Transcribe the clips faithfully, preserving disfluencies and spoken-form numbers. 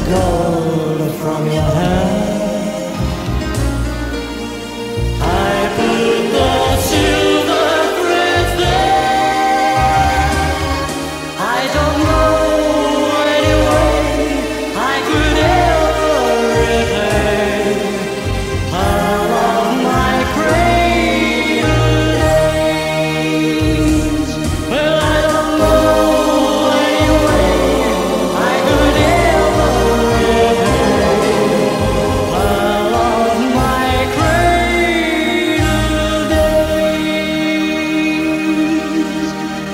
gold from your hand. I put the silver threads there. I don't know any way I could ever repay all of my cradle days. Well, I don't know any way I could ever repay all of my cradle days.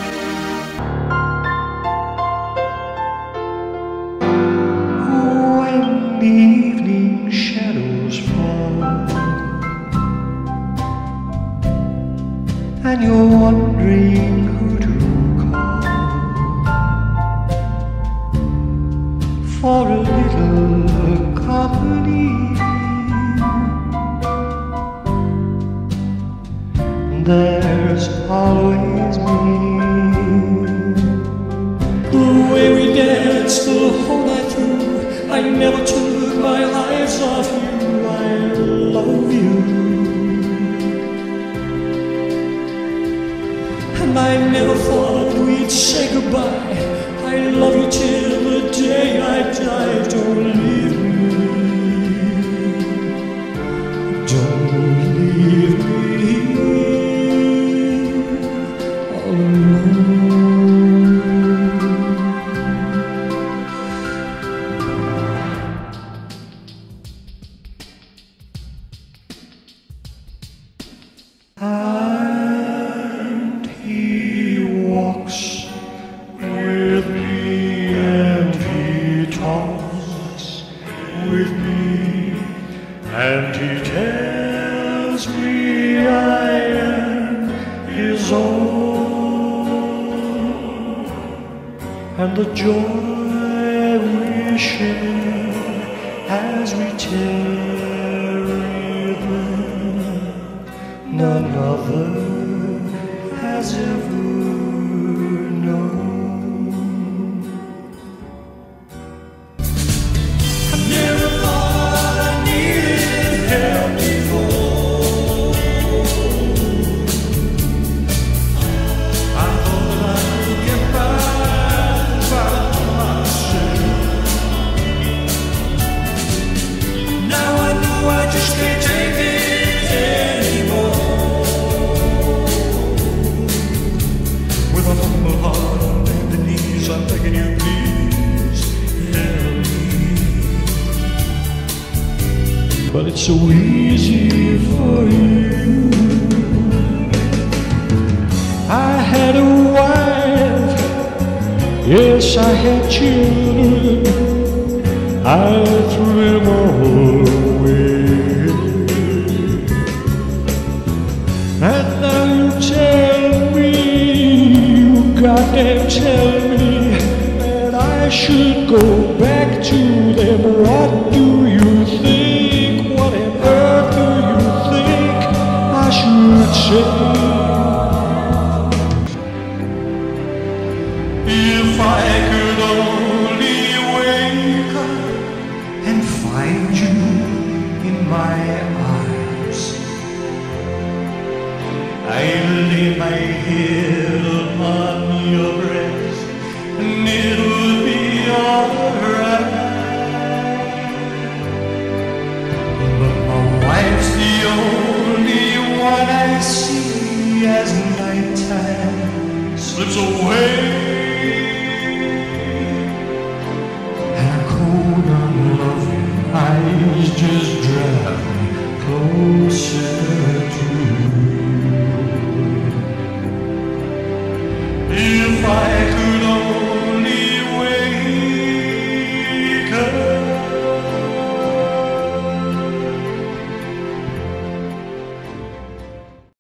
When the evening shadows fall and you're wondering who to call for a little company, there's always me. The way we danced the whole night through, I never took my eyes off you. I love you, and I never thought we'd say goodbye. I love you till the day I die. Don't leave me, don't leave me alone. And he walks with me, and he talks with me, and he tells me I am his own, and the joy we share as we tarry there, none other has ever known. I never thought I needed help before. I thought that I could get by by myself. Now I know I just can't take it anymore. With a humble heart on bended knees, I'm begging you, please help me. But it's so easy for you. I had a wife, yes, I had children. I threw them all away. And now you tell me, you goddamn tell me that I should go back to them. What do you think? What on earth do you think I should say? If I could only wake up and find you in my arms, I'll lay my head upon your breast and it'll be alright. But my wife's the only one I see as nighttime slips away, and her cold, unloving eyes just